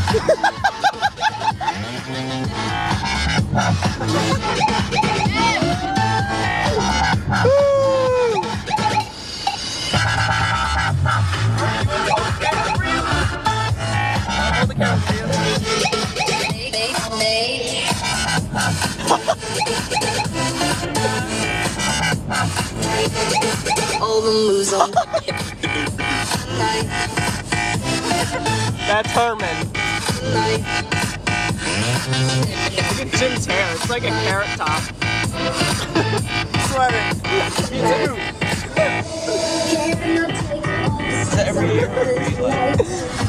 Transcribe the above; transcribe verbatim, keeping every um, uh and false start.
All the moves on. That's Herman. Night. Look at Jim's hair. It's like a carrot top. Sweating. Me too. Is that every year? Or every, like...